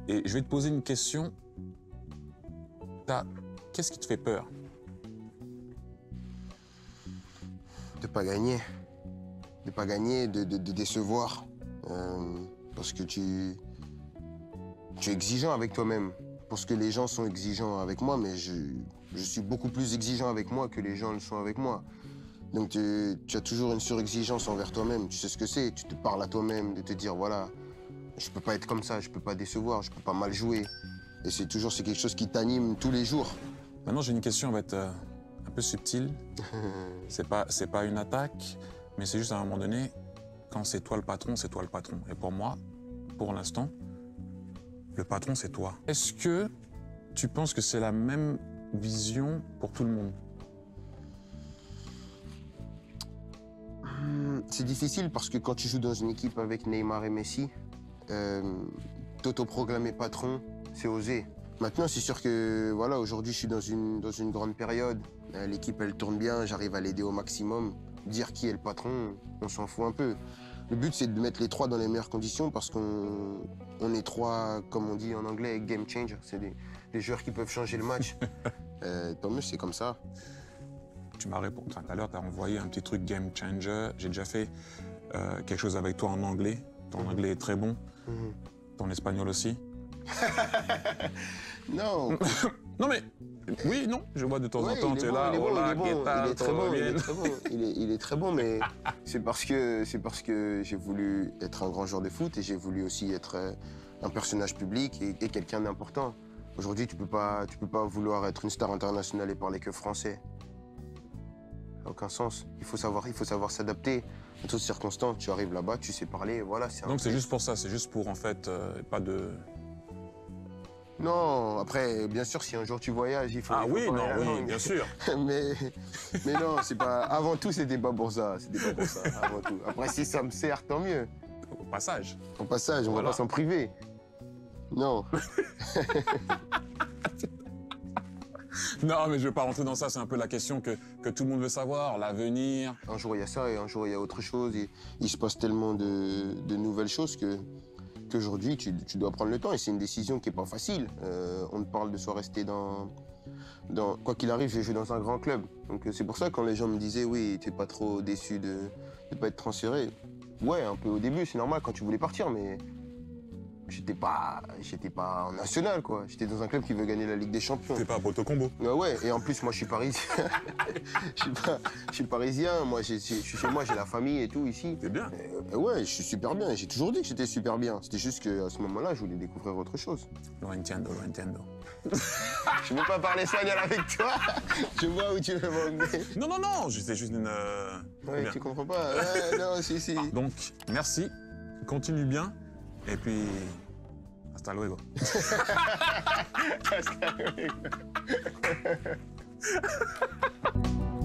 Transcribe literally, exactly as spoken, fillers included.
Et je vais te poser une question. Qu'est-ce qui te fait peur? De pas gagner. De pas gagner, de, de, de décevoir. Euh, parce que tu, tu es exigeant avec toi-même. Parce que les gens sont exigeants avec moi, mais je, je suis beaucoup plus exigeant avec moi que les gens le sont avec moi. Donc tu, tu as toujours une surexigence envers toi-même. Tu sais ce que c'est, tu te parles à toi-même, de te dire, voilà, je peux pas être comme ça, je peux pas décevoir, je peux pas mal jouer. Et c'est toujours c'est quelque chose qui t'anime tous les jours. Maintenant, j'ai une question, va être euh, un peu subtile. C'est pas, c'est pas une attaque, mais c'est juste à un moment donné, quand c'est toi le patron, c'est toi le patron. Et pour moi, pour l'instant, le patron, c'est toi. Est-ce que tu penses que c'est la même vision pour tout le monde? C'est difficile parce que quand tu joues dans une équipe avec Neymar et Messi, euh, t'autoproclamer patron, c'est osé. Maintenant, c'est sûr que voilà, aujourd'hui, je suis dans une, dans une grande période. Euh, L'équipe, elle tourne bien, j'arrive à l'aider au maximum. Dire qui est le patron, on s'en fout un peu. Le but, c'est de mettre les trois dans les meilleures conditions parce qu'on on est trois, comme on dit en anglais, game changer. C'est des, des joueurs qui peuvent changer le match. euh, tant mieux, c'est comme ça. Tu m'as répondu, enfin, tout à l'heure, tu as envoyé un petit truc game changer. J'ai déjà fait euh, quelque chose avec toi en anglais. Ton mm-hmm. anglais est très bon. Mm-hmm. Ton espagnol aussi. Non. Non mais, oui, non, je vois de temps ouais, en temps, tu es là, il est bon, hola, il est bon, tal, il est très bon, il est très bon, il est, il est très bon, mais c'est parce que, c'est parce que j'ai voulu être un grand joueur de foot et j'ai voulu aussi être un personnage public et, et quelqu'un d'important. Aujourd'hui, tu peux pas, tu peux pas vouloir être une star internationale et parler que français. Aucun sens. Il faut savoir, il faut savoir s'adapter. En toutes circonstances, tu arrives là-bas, tu sais parler, voilà. Donc c'est juste pour ça, c'est juste pour en fait euh, pas de. Non, après, bien sûr, si un jour tu voyages, il faut. Ah il faut oui, non, oui, langue. bien sûr. mais, mais non, c'est pas. Avant tout, c'était pas pour ça. C'était pas pour ça. Avant tout. Après, si ça me sert, tant mieux. Au passage. Au passage, on voilà. va pas s'en priver. Non. Non, mais je vais pas rentrer dans ça, c'est un peu la question que, que tout le monde veut savoir, l'avenir. Un jour, il y a ça et un jour, il y a autre chose. Et il se passe tellement de, de nouvelles choses que qu'aujourd'hui, tu, tu dois prendre le temps. Et c'est une décision qui est pas facile. Euh, on te parle de soit rester dans... dans... Quoi qu'il arrive, j'ai joué dans un grand club. Donc c'est pour ça que quand les gens me disaient, oui, t'es pas trop déçu de ne pas être transféré. Ouais, un peu au début, c'est normal quand tu voulais partir, mais... J'étais pas, j'étais pas en national, quoi. J'étais dans un club qui veut gagner la Ligue des Champions. T'es pas à Poto Combo. Ouais, ouais, et en plus, moi, je suis parisien. je, suis pas, je suis parisien, moi, je suis chez moi, j'ai la famille et tout ici. C'est bien. Et, ouais, je suis super bien. J'ai toujours dit que j'étais super bien. C'était juste qu'à ce moment-là, je voulais découvrir autre chose. Lo entiendo, lo entiendo. Je veux pas parler espagnol avec toi. Je vois où tu veux m'emmener. Non, non, non, c'était juste une... Euh... Ouais, bien. Tu comprends pas. Ouais, non, si, si. Donc, merci. Continue bien. Et puis, hasta luego. Hasta luego.